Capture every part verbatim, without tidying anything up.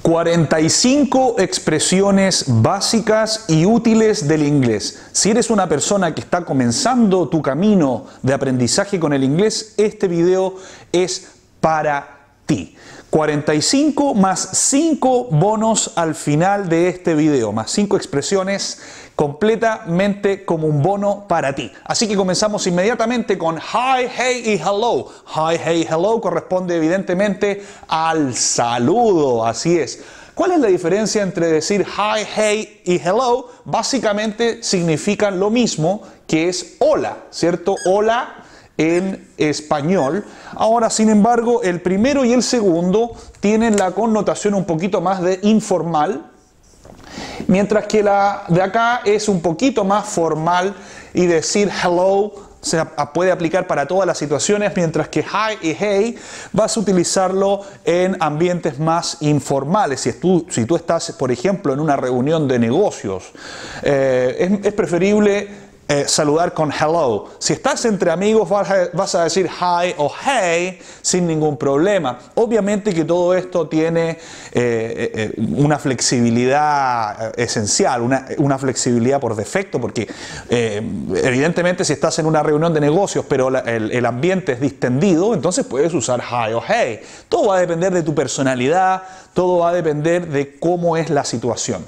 cuarenta y cinco expresiones básicas y útiles del inglés. Si eres una persona que está comenzando tu camino de aprendizaje con el inglés, este video es para ti. cuarenta y cinco más cinco bonos al final de este video, más cinco expresiones completamente como un bono para ti. Así que comenzamos inmediatamente con hi, hey y hello. Hi, hey, hello corresponde evidentemente al saludo, así es. ¿Cuál es la diferencia entre decir hi, hey y hello? Básicamente significan lo mismo, que es hola, ¿cierto? Hola en español. Ahora, sin embargo, el primero y el segundo tienen la connotación un poquito más de informal, mientras que la de acá es un poquito más formal y decir hello se puede aplicar para todas las situaciones, mientras que hi y hey vas a utilizarlo en ambientes más informales. Si tú, si tú estás, por ejemplo, en una reunión de negocios, eh, es, es preferible Eh, saludar con hello. Si estás entre amigos vas a, vas a decir hi o hey sin ningún problema. Obviamente que todo esto tiene eh, eh, una flexibilidad esencial, una, una flexibilidad por defecto, porque eh, evidentemente si estás en una reunión de negocios pero la, el, el ambiente es distendido, entonces puedes usar hi o hey. Todo va a depender de tu personalidad, todo va a depender de cómo es la situación.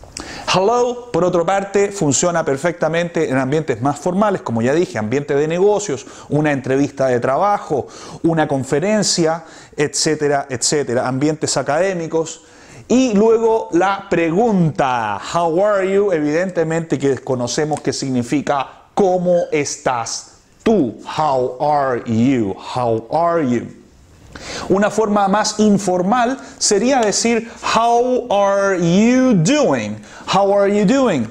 Hello, por otra parte, funciona perfectamente en ambientes más formales, como ya dije, ambiente de negocios, una entrevista de trabajo, una conferencia, etcétera, etcétera, ambientes académicos. Y luego la pregunta, how are you? Evidentemente que conocemos qué significa ¿cómo estás tú? How are you? How are you? Una forma más informal sería decir how are you doing? How are you doing?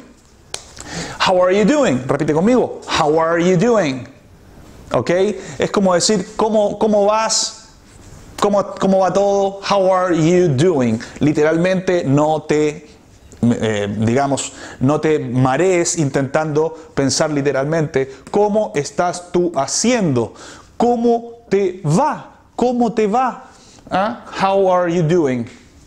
How are you doing? Repite conmigo. How are you doing? ¿Ok? Es como decir ¿cómo, cómo vas? ¿Cómo, ¿Cómo va todo? How are you doing? Literalmente no te eh, digamos, no te marees intentando pensar literalmente ¿cómo estás tú haciendo? ¿Cómo te va? ¿Cómo te va? ¿Ah? How are you doing?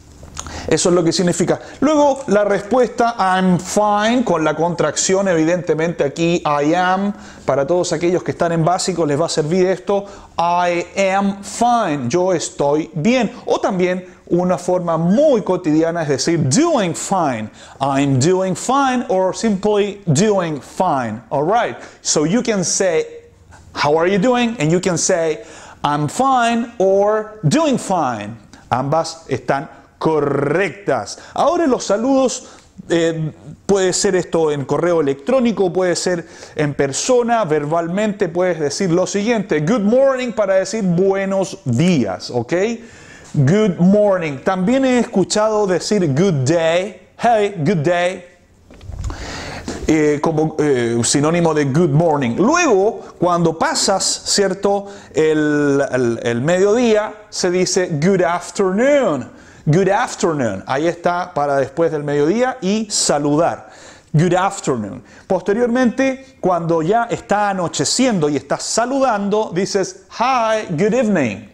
Eso es lo que significa. Luego la respuesta I'm fine, con la contracción evidentemente aquí I am. Para todos aquellos que están en básico les va a servir esto. I am fine, yo estoy bien. O también una forma muy cotidiana es decir doing fine. I'm doing fine or simply doing fine. Alright, so you can say how are you doing and you can say I'm fine or doing fine. Ambas están correctas. Ahora los saludos, eh, puede ser esto en correo electrónico, puede ser en persona, verbalmente puedes decir lo siguiente. Good morning para decir buenos días, ¿ok? Good morning. También he escuchado decir good day. Hey, good day. Eh, como eh, sinónimo de good morning. Luego, cuando pasas, ¿cierto? El, el, el mediodía, se dice good afternoon. Good afternoon. Ahí está para después del mediodía y saludar. Good afternoon. Posteriormente, cuando ya está anocheciendo y estás saludando, dices hi, good evening.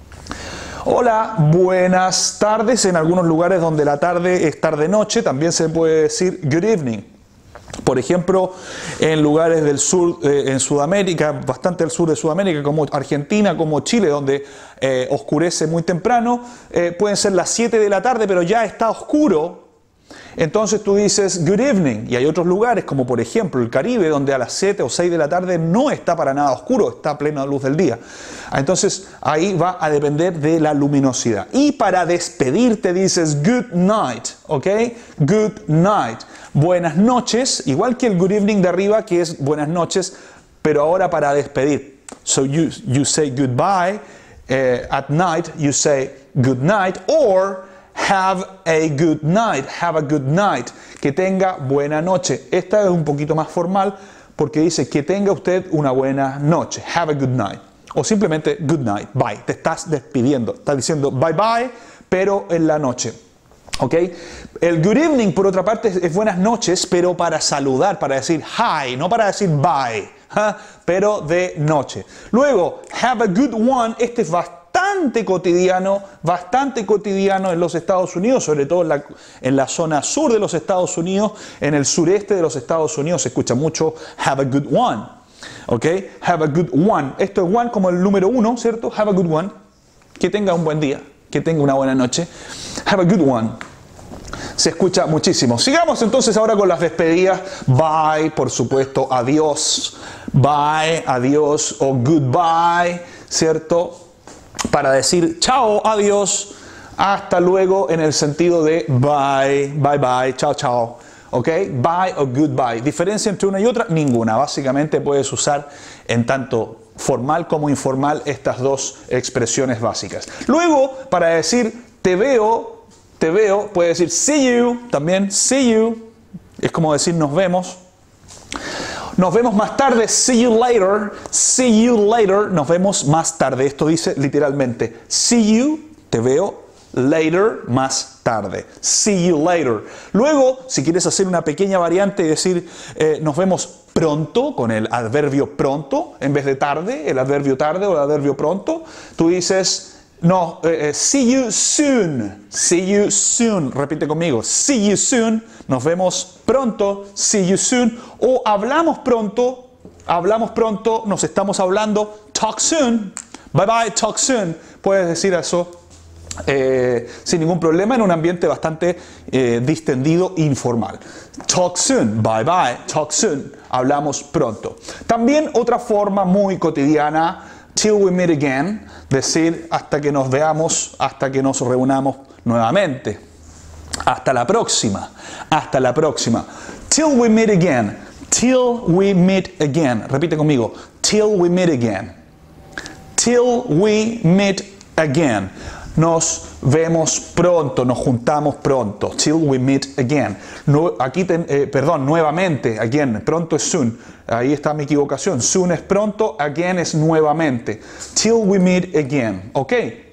Hola, buenas tardes. En algunos lugares donde la tarde es tarde-noche, también se puede decir good evening. Por ejemplo, en lugares del sur, eh, en Sudamérica, bastante al sur de Sudamérica, como Argentina, como Chile, donde eh, oscurece muy temprano, eh, pueden ser las siete de la tarde, pero ya está oscuro. Entonces tú dices good evening. Y hay otros lugares, como por ejemplo el Caribe, donde a las siete o seis de la tarde no está para nada oscuro, está a plena luz del día. Entonces ahí va a depender de la luminosidad. Y para despedirte dices good night, ¿ok? Good night. Buenas noches, igual que el good evening de arriba, que es buenas noches, pero ahora para despedir. So you, you say goodbye, uh, at night you say good night, or have a good night, have a good night, que tenga buena noche. Esta es un poquito más formal porque dice que tenga usted una buena noche, have a good night. O simplemente good night, bye, te estás despidiendo, estás diciendo bye bye, pero en la noche. ¿Ok? El good evening, por otra parte, es buenas noches, pero para saludar, para decir hi, no para decir bye, ¿eh? Pero de noche. Luego, have a good one, este es bastante bastante cotidiano, bastante cotidiano en los Estados Unidos, sobre todo en la, en la zona sur de los Estados Unidos, en el sureste de los Estados Unidos se escucha mucho have a good one, ¿ok? Have a good one. Esto es one como el número uno, ¿cierto? Have a good one. Que tenga un buen día, que tenga una buena noche. Have a good one. Se escucha muchísimo. Sigamos entonces ahora con las despedidas. Bye, por supuesto, adiós. Bye, adiós o goodbye, ¿cierto? Para decir chao, adiós, hasta luego en el sentido de bye, bye, bye, chao, chao. ¿Ok? Bye o goodbye. ¿Diferencia entre una y otra? Ninguna. Básicamente puedes usar en tanto formal como informal estas dos expresiones básicas. Luego, para decir te veo, te veo, puede decir see you, también see you, es como decir nos vemos. Nos vemos más tarde, see you later, see you later, nos vemos más tarde. Esto dice literalmente, see you, te veo, later, más tarde. See you later. Luego, si quieres hacer una pequeña variante y decir eh, nos vemos pronto, con el adverbio pronto, en vez de tarde, el adverbio tarde o el adverbio pronto, tú dices no, eh, see you soon, see you soon, repite conmigo, see you soon, nos vemos pronto, see you soon, o hablamos pronto, hablamos pronto, nos estamos hablando, talk soon, bye bye, talk soon, puedes decir eso eh, sin ningún problema en un ambiente bastante eh, distendido, informal. Talk soon, bye bye, talk soon, hablamos pronto. También otra forma muy cotidiana, till we meet again, decir hasta que nos veamos, hasta que nos reunamos nuevamente. Hasta la próxima, hasta la próxima. Till we meet again, till we meet again. Repite conmigo, till we meet again. Till we meet again. Nos vemos pronto, nos juntamos pronto. Till we meet again. No, aquí, ten, eh, perdón, nuevamente, again. Pronto es soon. Ahí está mi equivocación. Soon es pronto, again es nuevamente. Till we meet again. ¿Ok?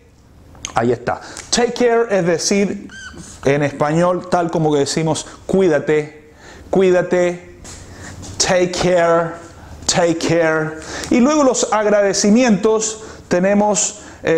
Ahí está. Take care es decir, en español, tal como que decimos, cuídate, cuídate. Take care, take care. Y luego los agradecimientos tenemos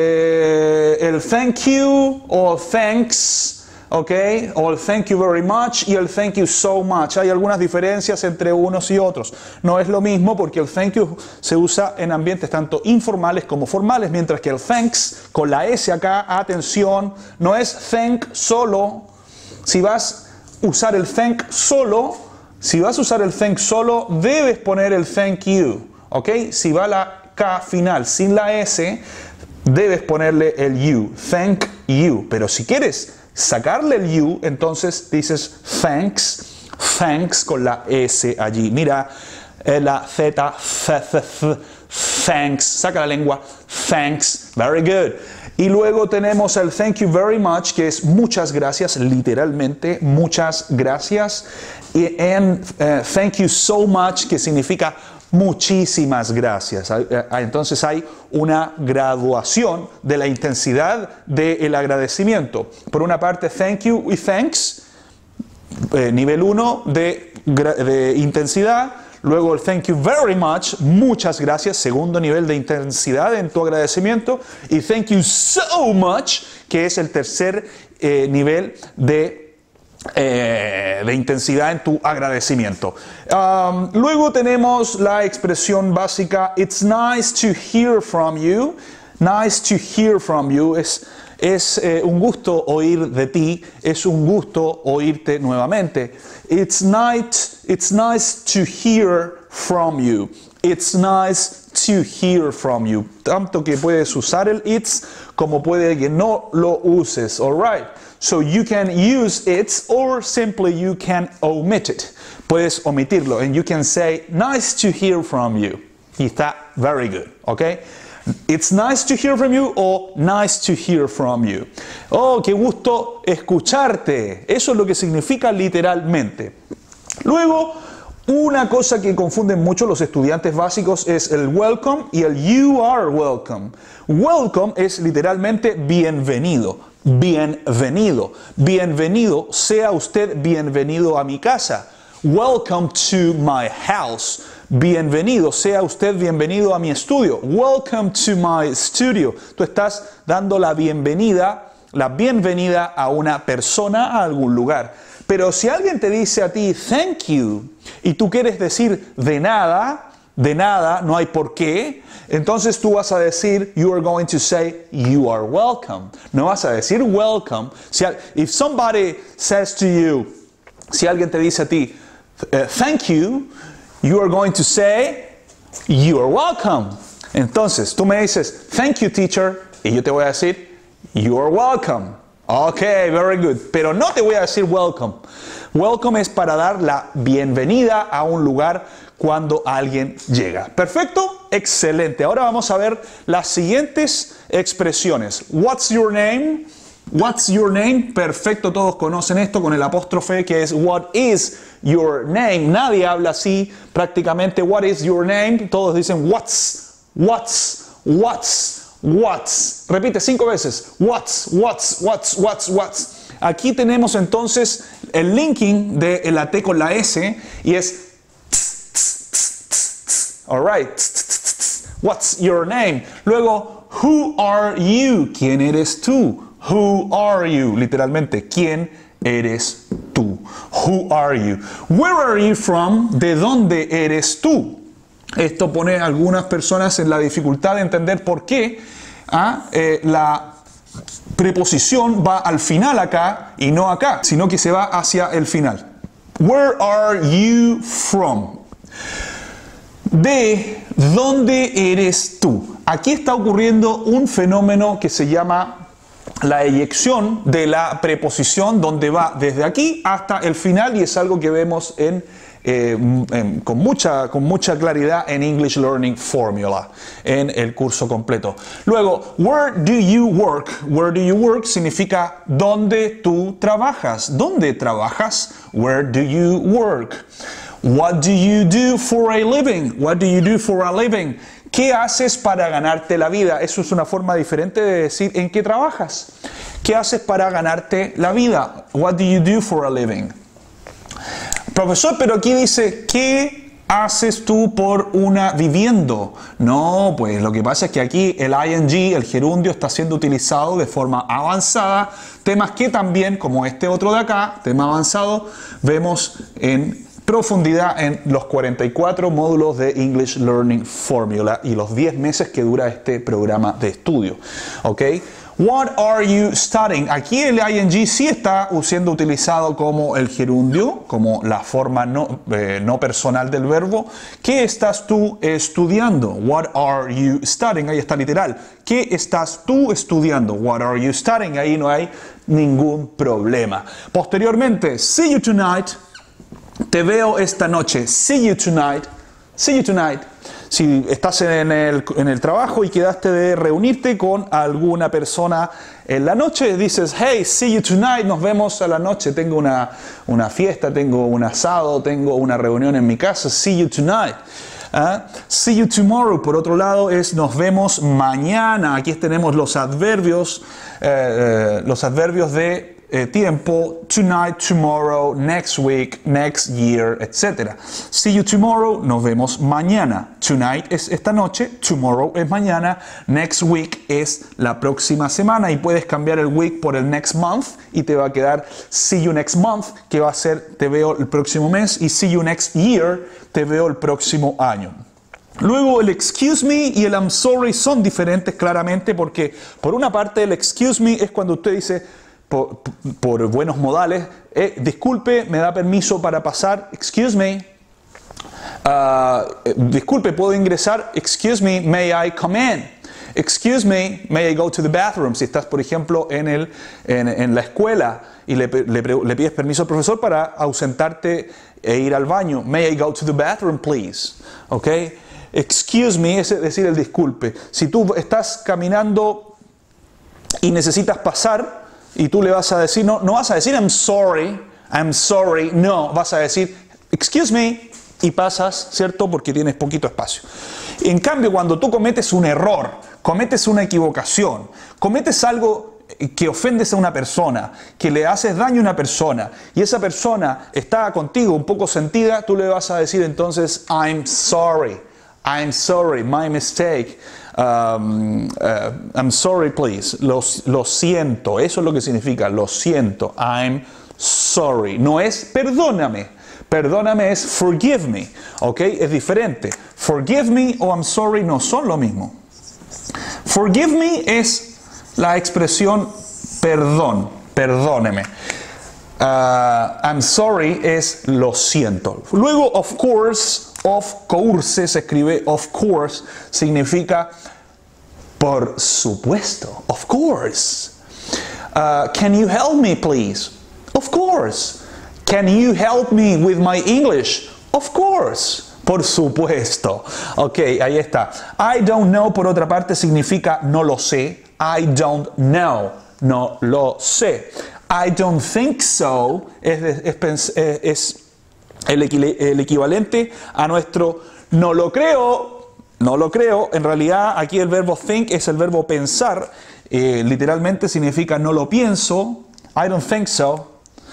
eh, el thank you o thanks, ¿ok? O el thank you very much y el thank you so much. Hay algunas diferencias entre unos y otros. No es lo mismo porque el thank you se usa en ambientes tanto informales como formales, mientras que el thanks, con la S acá, atención, no es thank solo. Si vas a usar el thank solo, si vas a usar el thank solo, debes poner el thank you, ¿ok? Si va la K final sin la S, debes ponerle el you, thank you. Pero si quieres sacarle el you, entonces dices thanks, thanks con la S allí. Mira eh, la Z, th, th, th, thanks, saca la lengua, thanks, very good. Y luego tenemos el thank you very much, que es muchas gracias, literalmente, muchas gracias. Y en uh, thank you so much, que significa muchísimas gracias. Entonces hay una graduación de la intensidad del agradecimiento. Por una parte, thank you y thanks, eh, nivel uno de, de intensidad. Luego el thank you very much, muchas gracias, segundo nivel de intensidad en tu agradecimiento. Y thank you so much, que es el tercer eh, nivel de Eh, de intensidad en tu agradecimiento. Um, luego tenemos la expresión básica it's nice to hear from you. Nice to hear from you es, es eh, un gusto oír de ti, es un gusto oírte nuevamente. It's nice, it's nice to hear from you. It's nice to hear from you. Tanto que puedes usar el it's como puede que no lo uses. All right. So you can use it or simply you can omit it. Puedes omitirlo and you can say nice to hear from you. Y está very good, ¿ok? It's nice to hear from you o nice to hear from you. Oh, qué gusto escucharte. Eso es lo que significa literalmente. Luego, una cosa que confunden mucho los estudiantes básicos es el welcome y el you are welcome. Welcome es literalmente bienvenido. Bienvenido, bienvenido, sea usted bienvenido a mi casa. Welcome to my house. bienvenido, sea usted bienvenido a mi estudio. Welcome to my studio. Tú estás dando la bienvenida, la bienvenida a una persona a algún lugar. Pero si alguien te dice a ti, thank you, y tú quieres decir de nada, de nada, no hay por qué, entonces tú vas a decir, you are going to say, you are welcome. No vas a decir welcome. Si, if somebody says to you, si alguien te dice a ti, uh, thank you, you are going to say, you are welcome. Entonces, tú me dices, thank you, teacher, y yo te voy a decir, you are welcome. Ok, very good. Pero no te voy a decir welcome. Welcome es para dar la bienvenida a un lugar cuando alguien llega. ¿Perfecto? Excelente. Ahora vamos a ver las siguientes expresiones. What's your name? What's your name? Perfecto, todos conocen esto con el apóstrofe que es what is your name. Nadie habla así prácticamente. What is your name? Todos dicen what's, what's, what's. What's. Repite cinco veces. What's, what's, what's, what's, what's. Aquí tenemos entonces el linking de la T con la S y es tss, tss, tss, tss. Alright. What's your name? Luego, who are you? ¿Quién eres tú? Who are you? Literalmente, ¿quién eres tú? Who are you? Where are you from? ¿De dónde eres tú? Esto pone a algunas personas en la dificultad de entender por qué ¿ah? eh, la preposición va al final acá y no acá, sino que se va hacia el final. Where are you from? ¿De dónde eres tú? Aquí está ocurriendo un fenómeno que se llama la eyección de la preposición, donde va desde aquí hasta el final, y es algo que vemos en Eh, eh, con, mucha, con mucha claridad en English Learning Formula, en el curso completo. Luego, where do you work? Where do you work significa ¿dónde tú trabajas? ¿Dónde trabajas? Where do you work? What do you do for a living? What do you do for a living? ¿Qué haces para ganarte la vida? Eso es una forma diferente de decir ¿en qué trabajas? ¿Qué haces para ganarte la vida? What do you do for a living? Profesor, pero aquí dice, ¿qué haces tú por una viviendo? No, pues lo que pasa es que aquí el ing, el gerundio, está siendo utilizado de forma avanzada. Temas que también, como este otro de acá, tema avanzado, vemos en profundidad en los cuarenta y cuatro módulos de English Learning Formula y los diez meses que dura este programa de estudio. ¿Ok? What are you studying? Aquí el ing sí está siendo utilizado como el gerundio, como la forma no, eh, no personal del verbo. ¿Qué estás tú estudiando? What are you studying? Ahí está literal. ¿Qué estás tú estudiando? What are you studying? Ahí no hay ningún problema. Posteriormente, see you tonight. Te veo esta noche. See you tonight. See you tonight. Si estás en el, en el trabajo y quedaste de reunirte con alguna persona en la noche, dices, hey, see you tonight, nos vemos a la noche, tengo una, una fiesta, tengo un asado, tengo una reunión en mi casa, see you tonight. ¿Ah? See you tomorrow, por otro lado, es nos vemos mañana. Aquí tenemos los adverbios, eh, eh, los adverbios de Eh, tiempo, tonight, tomorrow, next week, next year, etcétera. See you tomorrow, nos vemos mañana. Tonight es esta noche, tomorrow es mañana, next week es la próxima semana, y puedes cambiar el week por el next month y te va a quedar see you next month, que va a ser te veo el próximo mes, y see you next year, te veo el próximo año. Luego el excuse me y el I'm sorry son diferentes claramente, porque por una parte el excuse me es cuando usted dice Por, por buenos modales, eh, disculpe, me da permiso para pasar, excuse me, uh, eh, disculpe, puedo ingresar, excuse me, may I come in, excuse me, may I go to the bathroom. Si estás, por ejemplo, en, el, en, en la escuela y le, le, le pides permiso al profesor para ausentarte e ir al baño, may I go to the bathroom, please, ok, excuse me es decir el disculpe. Si tú estás caminando y necesitas pasar, y tú le vas a decir, no, no vas a decir I'm sorry, I'm sorry, no, vas a decir excuse me y pasas, ¿cierto? Porque tienes poquito espacio. En cambio, cuando tú cometes un error, cometes una equivocación, cometes algo que ofendes a una persona, que le haces daño a una persona y esa persona está contigo un poco sentida, tú le vas a decir entonces I'm sorry, I'm sorry, my mistake, um, uh, I'm sorry please, lo, lo siento, eso es lo que significa, lo siento, I'm sorry, no es perdóname, perdóname es forgive me, ¿ok? Es diferente, forgive me o I'm sorry no son lo mismo. Forgive me es la expresión perdón, perdóneme. Uh, I'm sorry es lo siento. Luego, of course, of course se escribe of course, significa por supuesto, of course. Uh, can you help me please? Of course. Can you help me with my English? Of course. Por supuesto. Ok, ahí está. I don't know, por otra parte, significa no lo sé. I don't know. No lo sé. I don't think so es, es, es el, el equivalente a nuestro no lo creo. No lo creo. En realidad, aquí el verbo think es el verbo pensar. Eh, literalmente significa no lo pienso. I don't think so.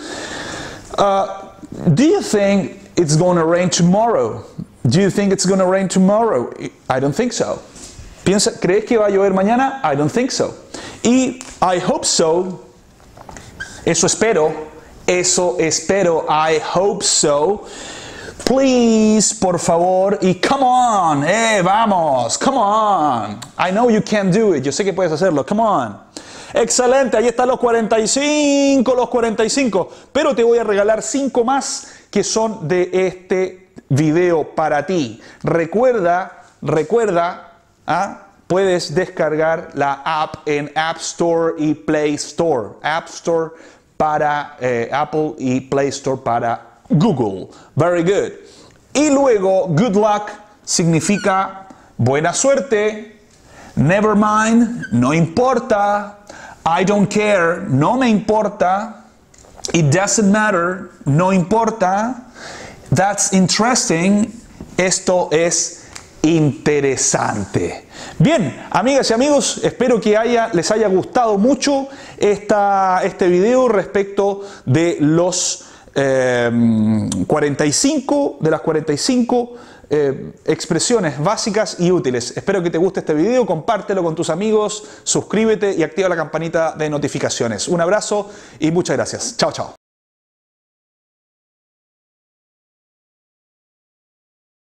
Uh, do you think it's going to rain tomorrow? Do you think it's going to rain tomorrow? I don't think so. Piensa, ¿crees que va a llover mañana? I don't think so. Y I hope so. Eso espero. Eso espero. I hope so. Please, por favor. Y come on. Eh, vamos. Come on. I know you can do it. Yo sé que puedes hacerlo. Come on. Excelente, ahí están los cuarenta y cinco, los cuarenta y cinco. Pero te voy a regalar cinco más que son de este video para ti. Recuerda, recuerda, ¿ah? Puedes descargar la app en App Store y Play Store. App Store para eh, Apple y Play Store para Google. Very good. Y luego, good luck significa buena suerte. Never mind, no importa. I don't care, no me importa. It doesn't matter, no importa. That's interesting, esto es interesante. Bien, amigas y amigos, espero que haya, les haya gustado mucho esta, este video respecto de los eh, cuarenta y cinco, de las cuarenta y cinco Eh, expresiones básicas y útiles. Espero que te guste este video, compártelo con tus amigos, suscríbete y activa la campanita de notificaciones. Un abrazo y muchas gracias. Chao, chao.